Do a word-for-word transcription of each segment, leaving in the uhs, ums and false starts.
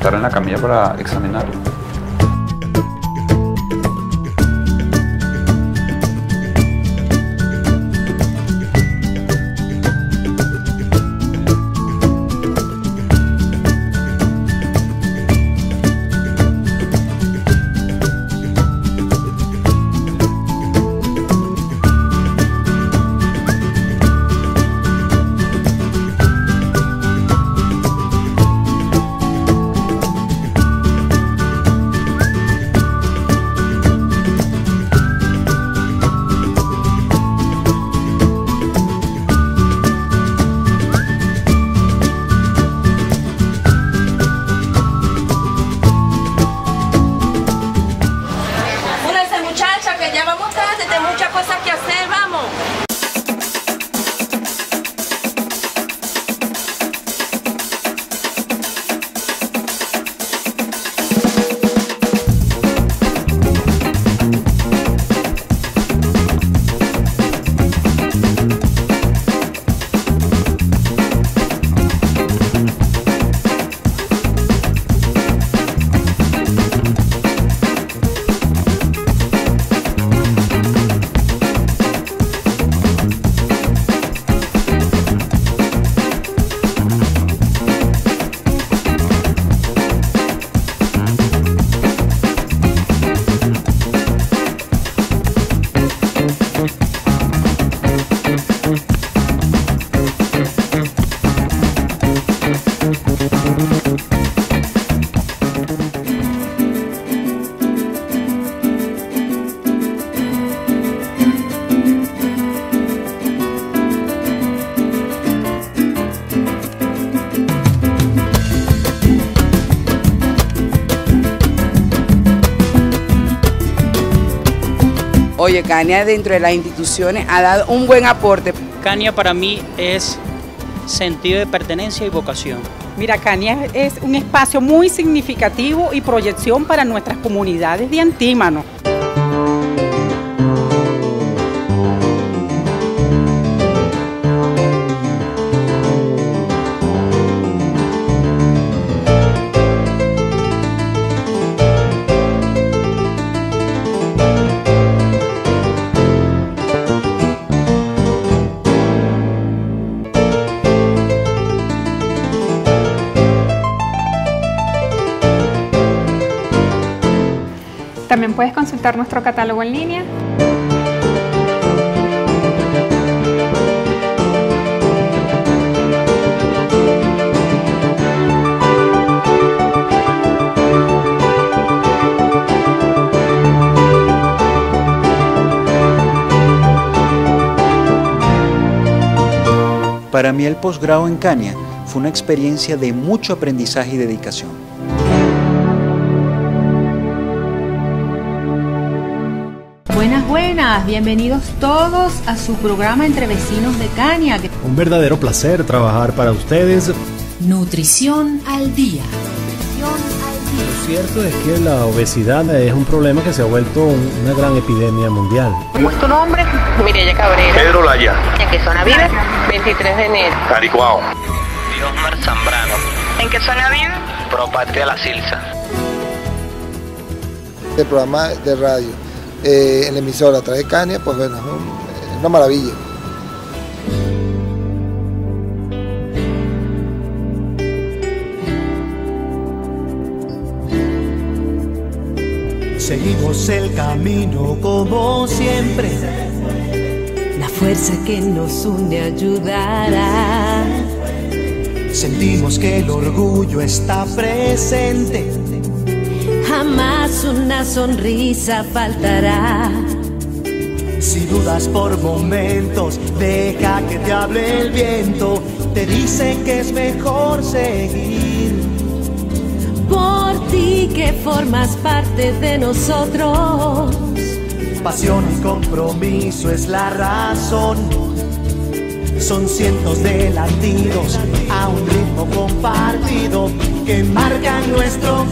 acostar en la camilla para examinarlo. Oye, Cania dentro de las instituciones ha dado un buen aporte. Cania para mí es sentido de pertenencia y vocación. Mira, Cania es un espacio muy significativo y proyección para nuestras comunidades de Antímano. También puedes consultar nuestro catálogo en línea. Para mí el posgrado en Cania fue una experiencia de mucho aprendizaje y dedicación. Buenas, buenas, bienvenidos todos a su programa Entre Vecinos de Cania. Un verdadero placer trabajar para ustedes. Nutrición al día. Lo cierto es que la obesidad es un problema que se ha vuelto una gran epidemia mundial. ¿Cómo es tu nombre? Mireya Cabrera. Pedro Laya. ¿En qué zona vives? veintitrés de enero. Caricuao. Diosmar Zambrano. ¿En qué zona vives? Pro Patria La Silsa. El programa de radio eh, en la emisora a través de Cania, pues bueno, es, un, es una maravilla. Seguimos el camino como siempre. La fuerza que nos une ayudará. Sentimos que el orgullo está presente. Jamás una sonrisa faltará. Si dudas por momentos, deja que te hable el viento. Te dice que es mejor seguir. Por ti que formas parte de nosotros. Pasión y compromiso es la razón. Son cientos de latidos a un ritmo compartido que marcan nuestro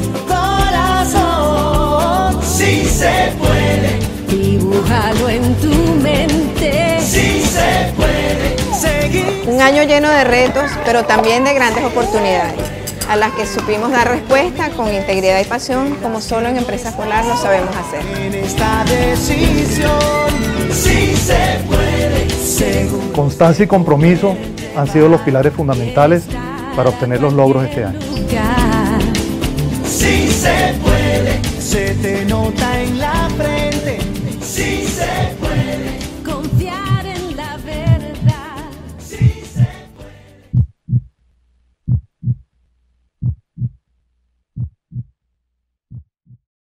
corazón. Sí se puede. Dibújalo en tu mente. Sí se puede. Seguir. Un año lleno de retos, pero también de grandes oportunidades. a las que supimos dar respuesta con integridad y pasión, como solo en Empresa Polar lo sabemos hacer. En esta decisión, sí se puede, seguro. Constancia y compromiso han sido los pilares fundamentales para obtener los logros este año. Sí se puede, se te nota en la frente, sí se puede.